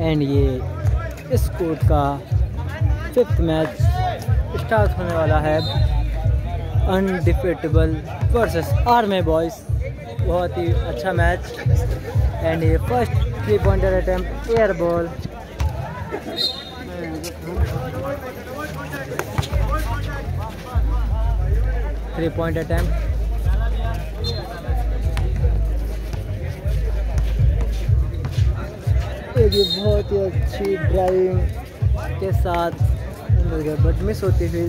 And ये इस court का 5th मैच स्टार्ट होने वाला है। Undefeatable versus army boys. बहुत ही अच्छा मैच। एंड ये first 3 pointer attempt air ball. Three point attempt. ये बहुत ही अच्छी ड्राइविंग के साथ बट मिस होती हुई।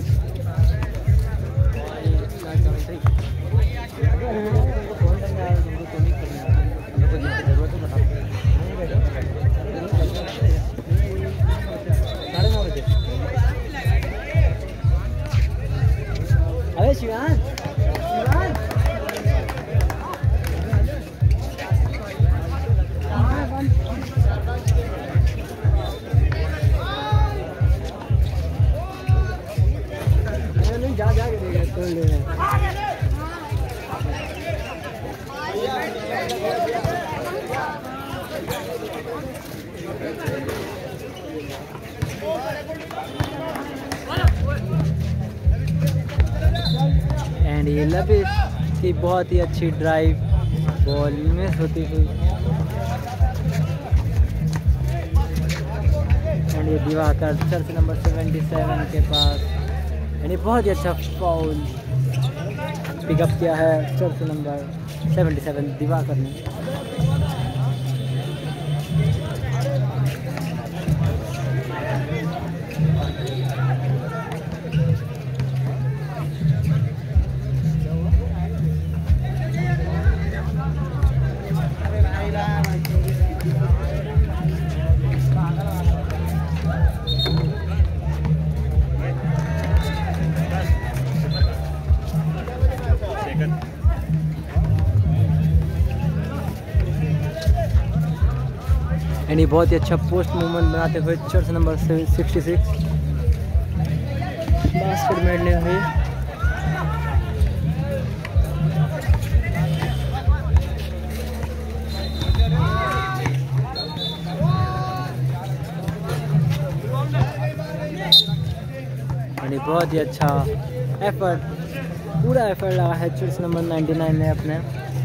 अरे शिवान जा के देगा तो ले। एंड ये लविश की बहुत ही अच्छी ड्राइव बॉल मिस होती हुई। एंड ये दिवाकर चर्च नंबर 77 के पास। यानी बहुत ही अच्छा फाउल पिकअप किया है चर्च नंबर 77 दिवाकर ने। यानी बहुत ही अच्छा पोस्ट मूवमेंट बनाते हुए चर्च नंबर 66 बास्केट मेडने हुई। यानी बहुत ही अच्छा एफर्ट, पूरा एफर्ट लगा है चर्च नंबर 99 ने अपने।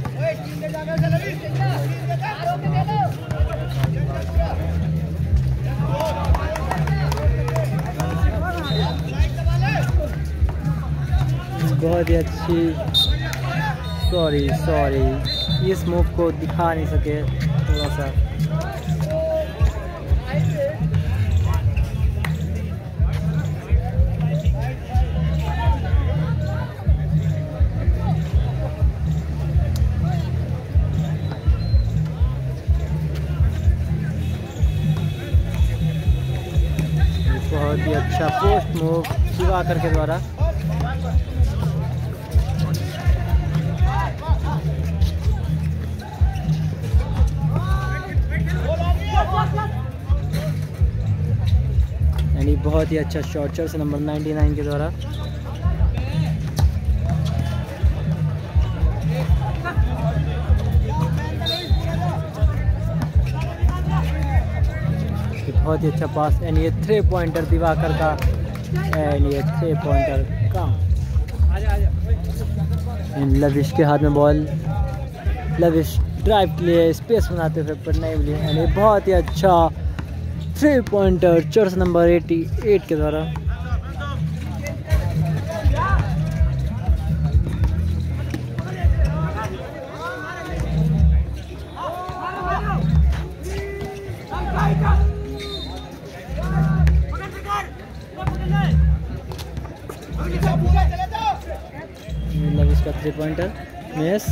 बहुत ही अच्छी सॉरी इस मूव को दिखा नहीं सके थोड़ा सा। बहुत ही अच्छा पोस्ट मूव दिवाकर के द्वारा। यानी बहुत ही अच्छा शॉट चर्च नंबर 99 के द्वारा। बहुत ही अच्छा पास। एंड ये 3 पॉइंटर दिवाकर का। एंड ये 3 पॉइंटर का। एंड लविश के हाथ में बॉल। लविश ड्राइव के लिए स्पेस बनाते हुए पर नहीं मिली। एंड ये बहुत ही अच्छा 3 पॉइंटर चर्च नंबर 88 के द्वारा। लविश का 3 पॉइंटर मिस।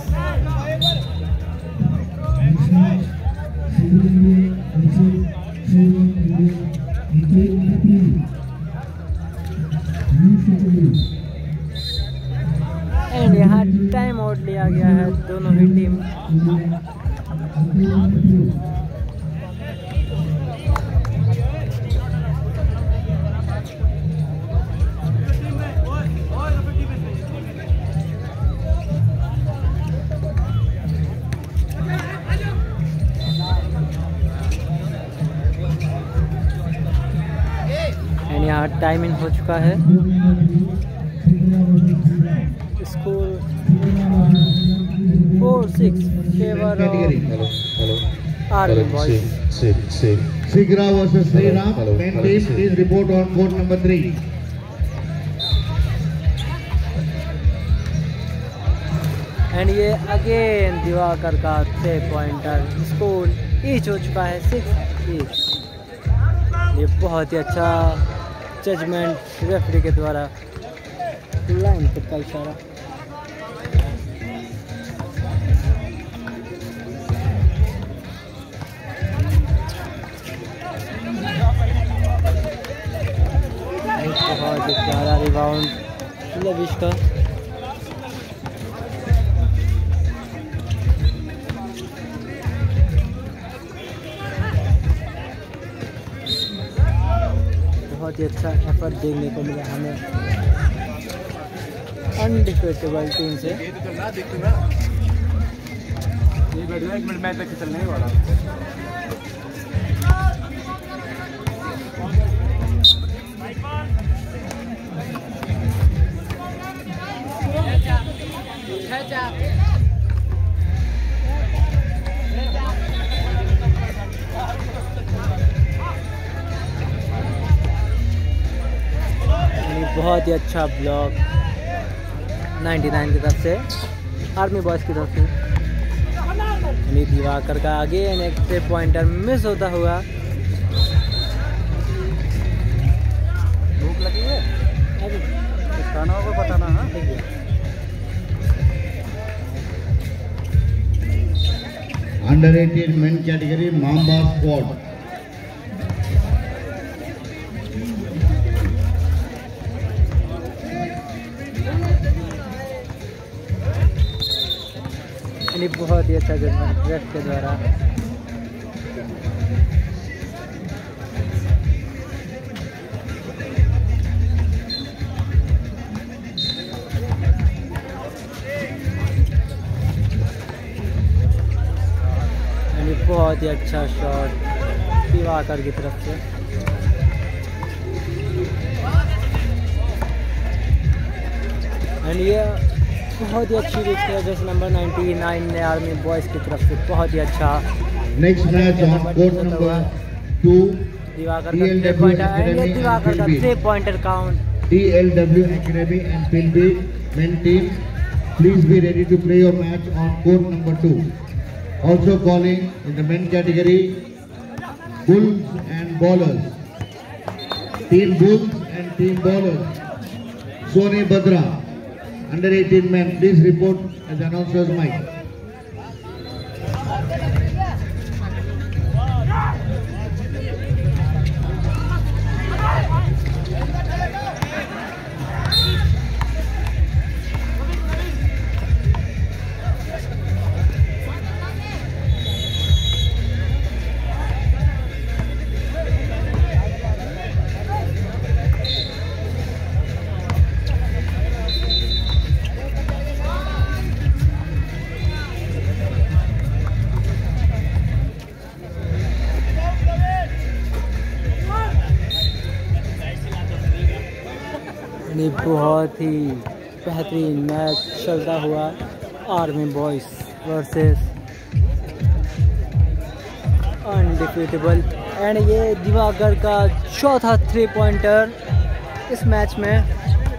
एंड यहाँ टाइम आउट लिया गया है दोनों ही टीम। यहाँ टाइमिंग हो चुका है। Score 4-6 favour army boys. Sigra versus Sriram. Men team, please report on court number 3. And ये अगेन दिवाकर का 3 पॉइंटर। स्कोर ईच हो चुका है 6-8। ये बहुत ही अच्छा जजमेंट रेफरी के द्वारा। लाइन तक का इशारा। बहुत ही प्यारा रिबाउंड लविश का। बहुत ही अच्छा एफर्ट देखने को मिला हमें अनडिफिटेबल टीम से। एक मिनट मैच तक चलने वाला। बहुत ही अच्छा ब्लॉक 99 की तरफ से, आर्मी बॉयज की तरफ से। दिवाकर का आगे एक 3 पॉइंटर मिस होता हुआ। भूख लगी है, खाना होगा बताना। हाँ Under 18 men category Mamba squad. बहुत ही अच्छा जजमेंट रेफ के द्वारा। बहुत ही अच्छा शॉट दिवाकर की तरफ से। एंड ये बहुत ही अच्छी रिस्क है जैसे नंबर 99 ने आर्मी बॉयज़ की तरफ से बहुत ही अच्छा। Next match on court number 2 Diwakar का 3 पॉइंटर एंड ये दिवाकर का 3 pointer count. DLW Academy and Pilby men team, please be ready to play your match on court number 2. Also calling in the men category Bulls and Ballers. Team Bulls and Team Ballers. Sony Badra. Under 18 men, please report as announcer's mic. बहुत ही बेहतरीन match चलता हुआ army boys versus undefeatable. And ये दिवाकर का चौथा 3 pointer इस match में।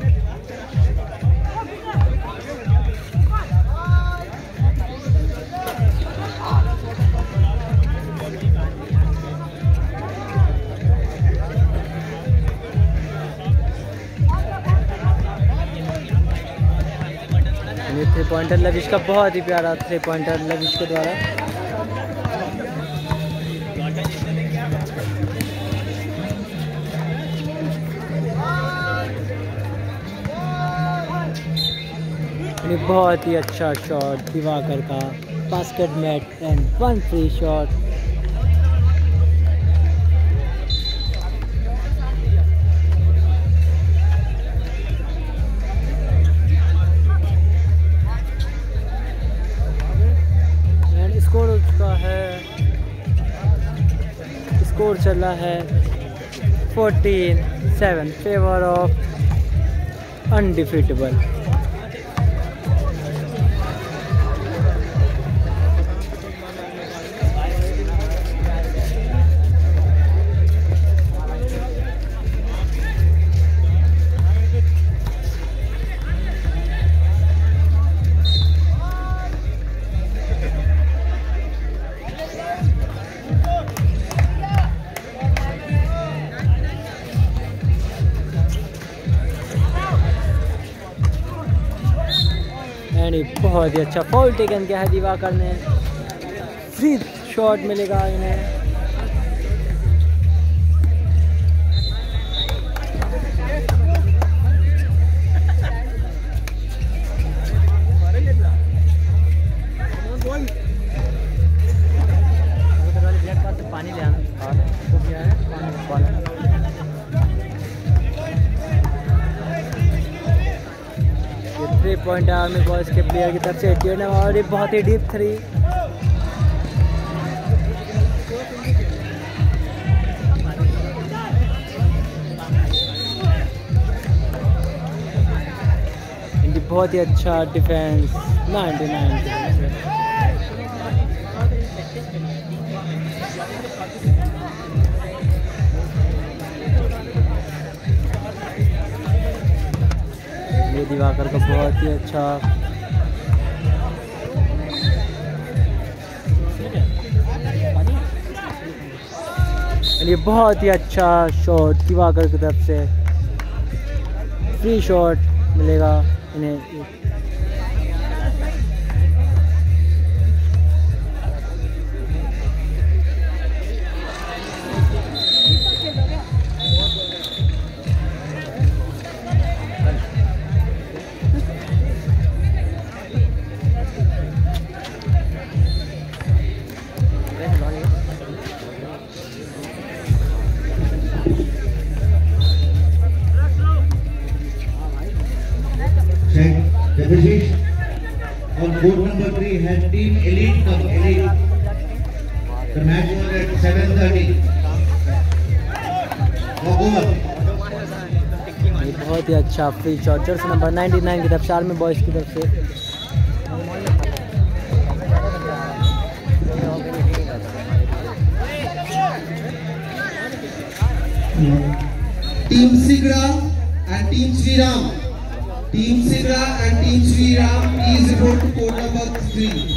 ये 3 पॉइंटर लविश का बहुत ही प्यारा 3 पॉइंटर लविश के द्वारा। बहुत ही अच्छा शॉट दिवाकर का, basket made and 1 free shot. Score हो चुका है, स्कोर चल रहा है 14-7 फेवर ऑफ अनडिफीटेबल। बहुत ही अच्छा फॉल टेकन किया है दिवाकर ने। फ्री शॉट मिलेगा इन्हें। पानी ले आना तो क्या है पानी। थ्री पॉइंट आर्मी बॉयज के प्लेयर की तरफ से 8 और ये बहुत ही डीप 3। इनकी बहुत ही अच्छा डिफेंस 99। ये दिवाकर का बहुत ही अच्छा ये बहुत ही अच्छा शॉट दिवाकर की तरफ से। फ्री शॉट मिलेगा इन्हें। On court number 3 has Team Elite come. Elite. The match was at 7:30. बहुत ही अच्छा फ्री शॉट जर्सी नंबर 99 की तरफ से आर्मी बॉयज की तरफ से। Team Sigra and Team Sriram. Team Sigra and Team Sriram, please report to court number 3.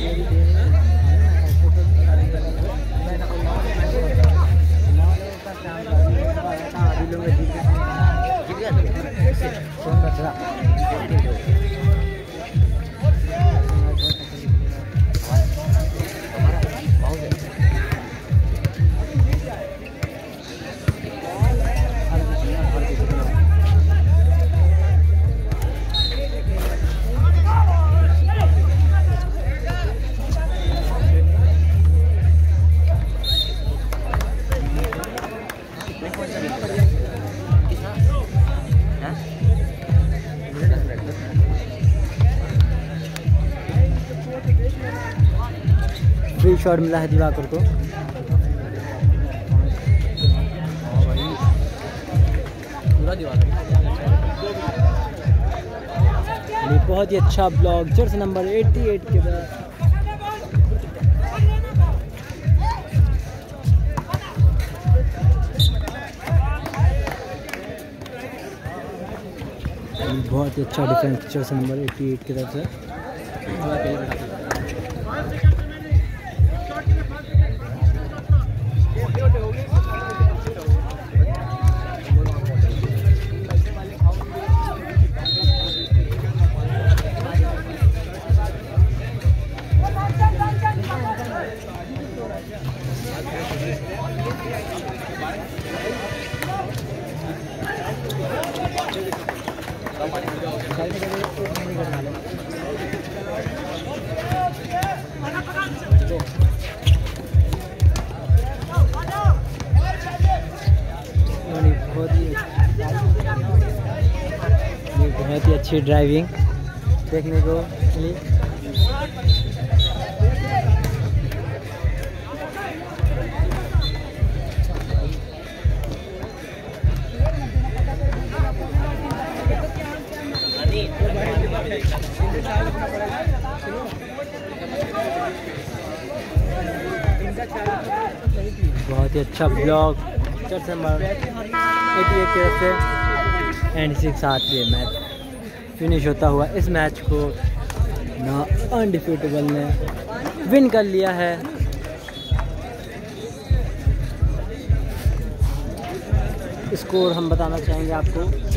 Free shot मिला है दिवाकर को। पूरा दिवाकर बहुत ही अच्छा ब्लॉक जर्सी नंबर 88 के बाद। बहुत ही अच्छा डिफेंस जर्सी नंबर 88 की तरफ से। बहुत ही अच्छी ड्राइविंग देखने को मिली। बहुत ही अच्छा ब्लॉक चर्च नंबर 88 की तरफ से। एंड इसी के साथ ये मैच फिनिश होता हुआ इस मैच को ना अनडिफिटेबल ने विन कर लिया है। स्कोर हम बताना चाहेंगे आपको